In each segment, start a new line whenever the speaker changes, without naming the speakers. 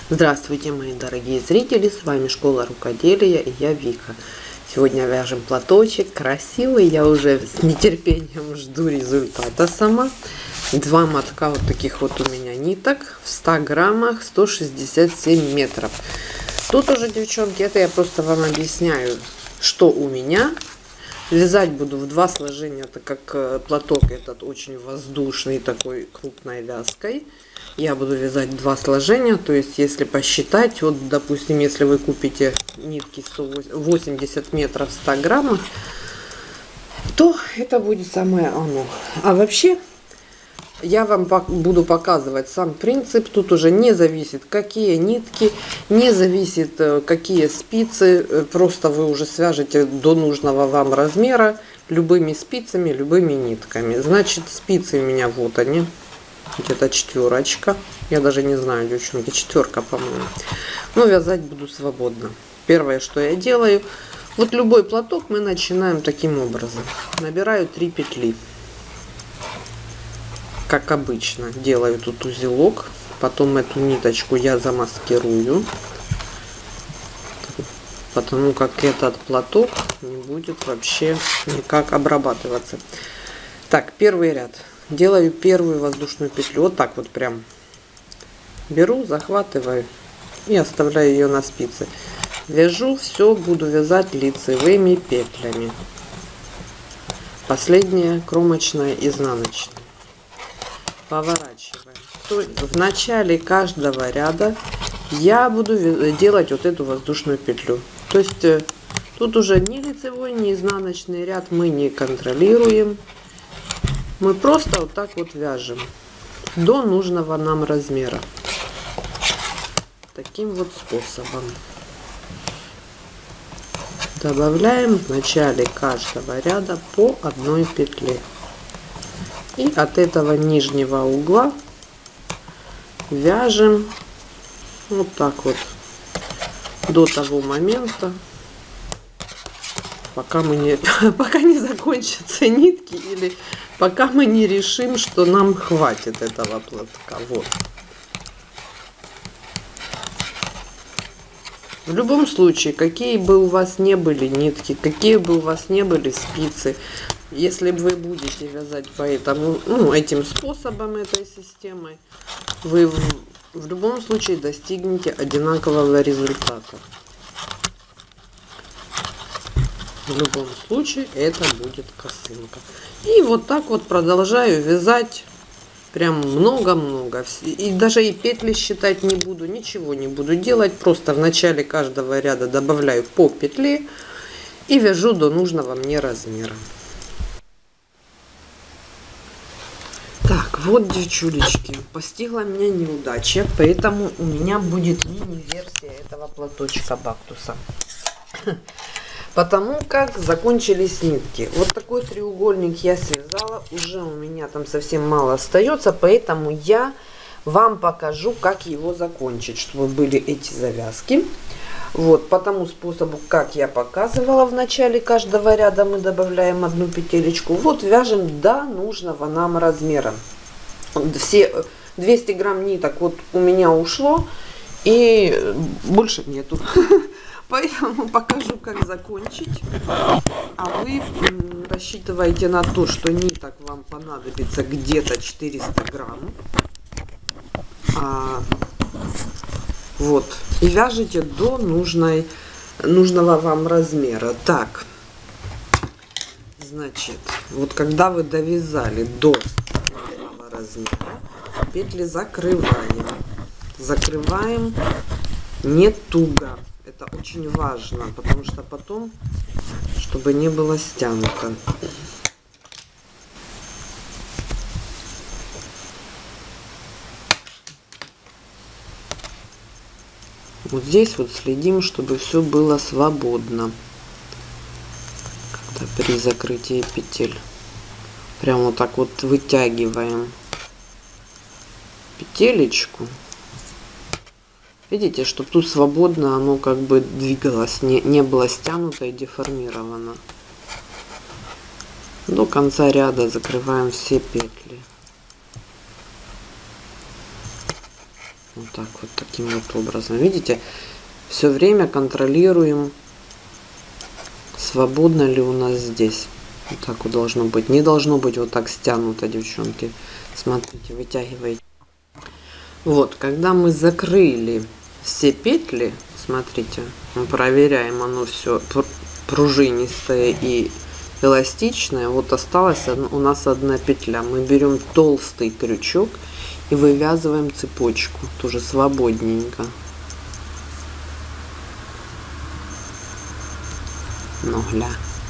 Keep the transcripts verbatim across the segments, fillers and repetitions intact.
Здравствуйте, мои дорогие зрители, с вами Школа Рукоделия и я Вика. Сегодня вяжем платочек красивый, я уже с нетерпением жду результата сама. Два мотка вот таких вот у меня ниток в ста граммах, сто шестьдесят семь метров. Тут уже, девчонки, это я просто вам объясняю, что у меня. Вязать буду в два сложения, так как платок этот очень воздушный, такой крупной вязкой. Я буду вязать два сложения, то есть если посчитать, вот допустим, если вы купите нитки сто восемьдесят метров в ста граммах, то это будет самое оно. А вообще я вам буду показывать сам принцип. Тут уже не зависит, какие нитки, не зависит, какие спицы. Просто вы уже свяжете до нужного вам размера любыми спицами, любыми нитками. Значит, спицы у меня вот они. Где-то четверочка. Я даже не знаю, девчонки, четверка, по-моему. Но вязать буду свободно. Первое, что я делаю, вот любой платок мы начинаем таким образом. Набираю три петли. Как обычно, делаю тут узелок. Потом эту ниточку я замаскирую. Потому как этот платок не будет вообще никак обрабатываться. Так, первый ряд. Делаю первую воздушную петлю. Вот так вот прям беру, захватываю и оставляю ее на спице. Вяжу, все буду вязать лицевыми петлями. Последняя кромочная, изнаночная. Поворачиваем. То есть в начале каждого ряда я буду делать вот эту воздушную петлю. То есть тут уже ни лицевой, ни изнаночный ряд мы не контролируем. Мы просто вот так вот вяжем до нужного нам размера. Таким вот способом. Добавляем в начале каждого ряда по одной петле. И от этого нижнего угла вяжем вот так вот до того момента, пока мы не, пока не закончатся нитки или пока мы не решим, что нам хватит этого платка. Вот. В любом случае, какие бы у вас не были нитки, какие бы у вас не были спицы, если вы будете вязать по этому, ну, этим способом, этой системой, вы в, в любом случае достигнете одинакового результата. В любом случае это будет косынка. И вот так вот продолжаю вязать прям много-много. И даже и петли считать не буду, ничего не буду делать. Просто в начале каждого ряда добавляю по петле и вяжу до нужного мне размера. Так, вот, девчулечки, постигла меня неудача, поэтому у меня будет мини-версия этого платочка бактуса. Потому как закончились нитки. Вот такой треугольник я связала. Уже у меня там совсем мало остается. Поэтому я вам покажу, как его закончить. Чтобы были эти завязки. Вот по тому способу, как я показывала в начале каждого ряда, мы добавляем одну петелечку. Вот вяжем до нужного нам размера. Все двести грамм ниток вот у меня ушло. И больше нету. Поэтому покажу, как закончить. А вы рассчитываете на то, что ниток вам понадобится где-то четыреста грамм. А, вот. И вяжите до нужной, нужного вам размера. Так. Значит, вот когда вы довязали до нужного размера, петли закрываем. Закрываем не туго. Это очень важно, потому что потом, чтобы не было стянуто. Вот здесь вот следим, чтобы все было свободно. Когда при закрытии петель. Прям вот так вот вытягиваем петелечку. Видите, чтобы тут свободно оно как бы двигалось, не, не было стянуто и деформировано. До конца ряда закрываем все петли. Вот так вот, таким вот образом. Видите, все время контролируем, свободно ли у нас здесь. Вот так вот должно быть. Не должно быть вот так стянуто, девчонки. Смотрите, вытягивайте. Вот, когда мы закрыли все петли, смотрите, мы проверяем, оно все пружинистое и эластичное. Вот осталась у нас одна петля. Мы берем толстый крючок и вывязываем цепочку, тоже свободненько. Ну, гля.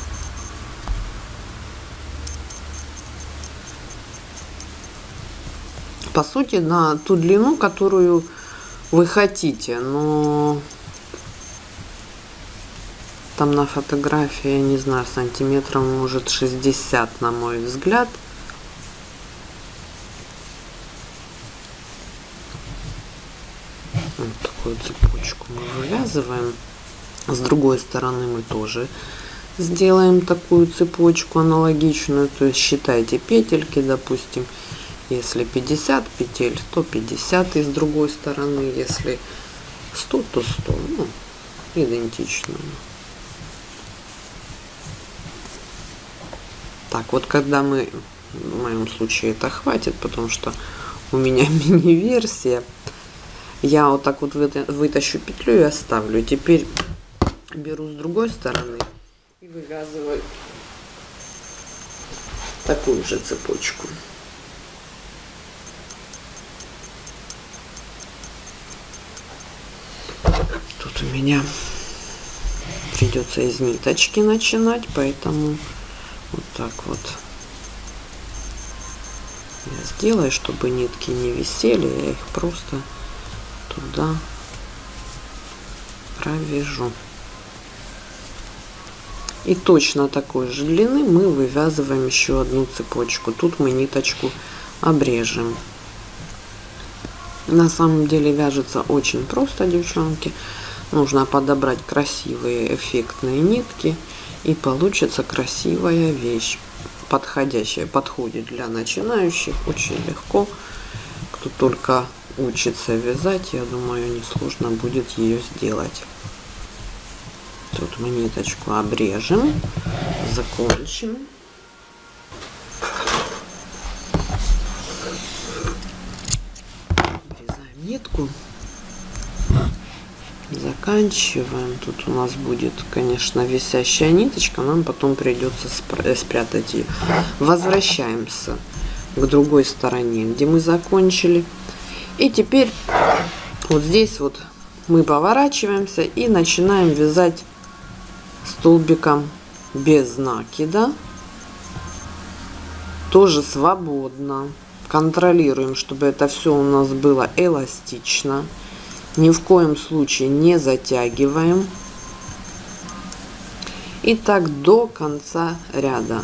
По сути, на ту длину, которую вы хотите, но там на фотографии, я не знаю, сантиметров может шестьдесят, на мой взгляд. Вот такую цепочку мы вывязываем. С другой стороны мы тоже сделаем такую цепочку аналогичную. То есть считайте петельки, допустим, если пятьдесят петель, то пятьдесят, и с другой стороны, если сто, то сто. Ну, идентично. Так, вот когда мы, в моем случае это хватит, потому что у меня мини-версия, я вот так вот вытащу петлю и оставлю. Теперь беру с другой стороны и вывязываю такую же цепочку. Тут у меня придется из ниточки начинать, поэтому вот так вот я сделаю, чтобы нитки не висели, я их просто туда провяжу. И точно такой же длины мы вывязываем еще одну цепочку. Тут мы ниточку обрежем. На самом деле вяжется очень просто, девчонки. Нужно подобрать красивые эффектные нитки, и получится красивая вещь, подходящая, подходит для начинающих, очень легко. Кто только учится вязать, я думаю, несложно будет ее сделать. Тут мы ниточку обрежем, закончим. Обрезаем нитку. Заканчиваем. Тут у нас будет, конечно, висящая ниточка, нам потом придется спрятать ее. Возвращаемся к другой стороне, где мы закончили. И теперь вот здесь вот мы поворачиваемся и начинаем вязать столбиком без накида. Тоже свободно. Контролируем, чтобы это все у нас было эластично. Ни в коем случае не затягиваем. И так до конца ряда.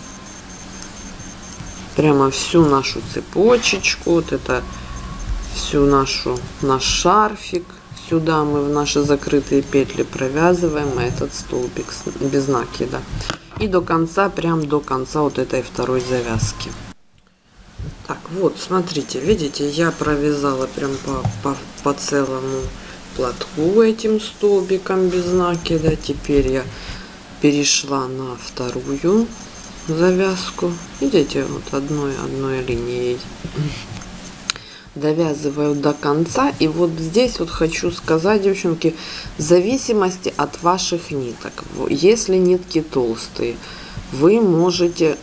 Прямо всю нашу цепочечку, вот это всю нашу наш шарфик. Сюда мы в наши закрытые петли провязываем этот столбик без накида. И до конца, прям до конца вот этой второй завязки. Так, вот, смотрите, видите, я провязала прям по, по, по целому платку этим столбиком без накида. Теперь я перешла на вторую завязку. Видите, вот одной, одной линией довязываю до конца. И вот здесь вот хочу сказать, девчонки, в зависимости от ваших ниток. Если нитки толстые, вы можете...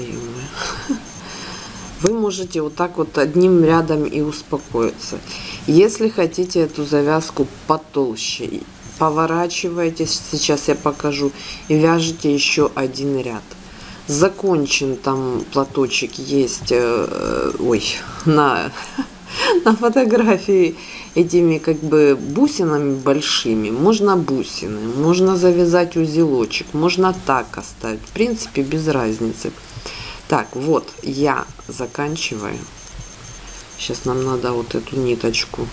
Вы можете вот так вот одним рядом и успокоиться. Если хотите эту завязку потолще, поворачиваетесь, сейчас я покажу, и вяжете еще один ряд. Закончен там платочек есть, э, ой, на, на фотографии этими как бы бусинами большими. Можно бусины, можно завязать узелочек, можно так оставить. В принципе, без разницы. Так, вот я заканчиваю. Сейчас нам надо вот эту ниточку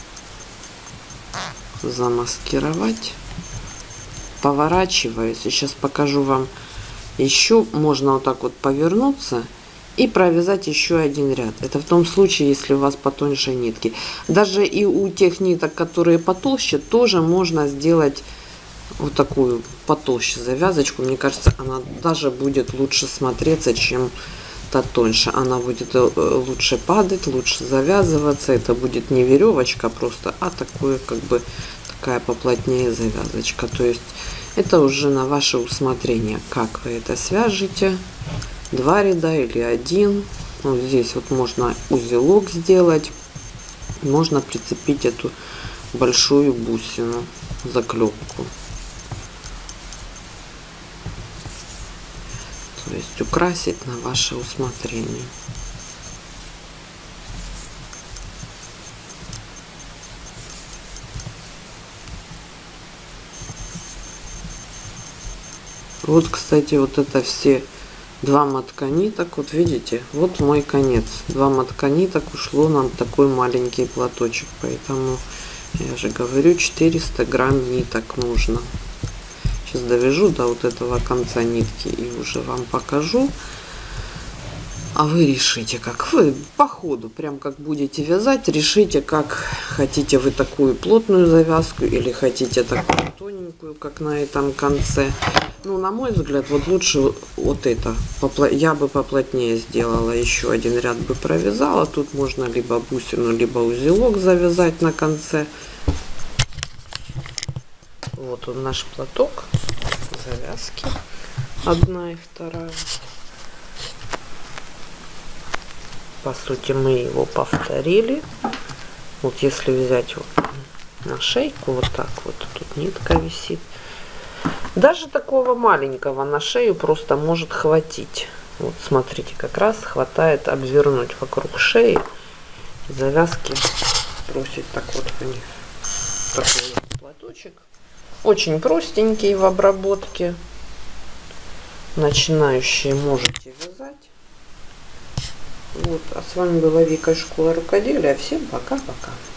замаскировать. Поворачиваюсь. И сейчас покажу вам. Еще можно вот так вот повернуться и провязать еще один ряд. Это в том случае, если у вас потоньше нитки. Даже и у тех ниток, которые потолще, тоже можно сделать вот такую потолще завязочку. Мне кажется, она даже будет лучше смотреться, чем та тоньше. Она будет лучше падать, лучше завязываться. Это будет не веревочка просто, а такое как бы такая поплотнее завязочка. То есть это уже на ваше усмотрение, как вы это свяжете. Два ряда или один. Вот здесь вот можно узелок сделать. Можно прицепить эту большую бусину, заклепку. То есть украсить на ваше усмотрение. Вот, кстати, вот это все два мотка ниток, вот видите, вот мой конец. Два мотка ниток ушло на такой маленький платочек, поэтому я же говорю, четыреста грамм ниток нужно. Сейчас довяжу до вот этого конца нитки и уже вам покажу. А вы решите, как вы по ходу, прям как будете вязать, решите, как хотите вы такую плотную завязку или хотите такую тоненькую, как на этом конце. Ну, на мой взгляд, вот лучше вот это. Я бы поплотнее сделала, еще один ряд бы провязала. Тут можно либо бусину, либо узелок завязать на конце. Вот он, наш платок, завязки, одна и вторая. По сути, мы его повторили. Вот если взять вот на шейку, вот так вот, тут нитка висит. Даже такого маленького на шею просто может хватить. Вот смотрите, как раз хватает обвернуть вокруг шеи. Завязки бросить так вот вниз. Такой платочек. Очень простенький в обработке. Начинающие можете вязать. Вот. А с вами была Вика из Школы Рукоделия. Всем пока-пока.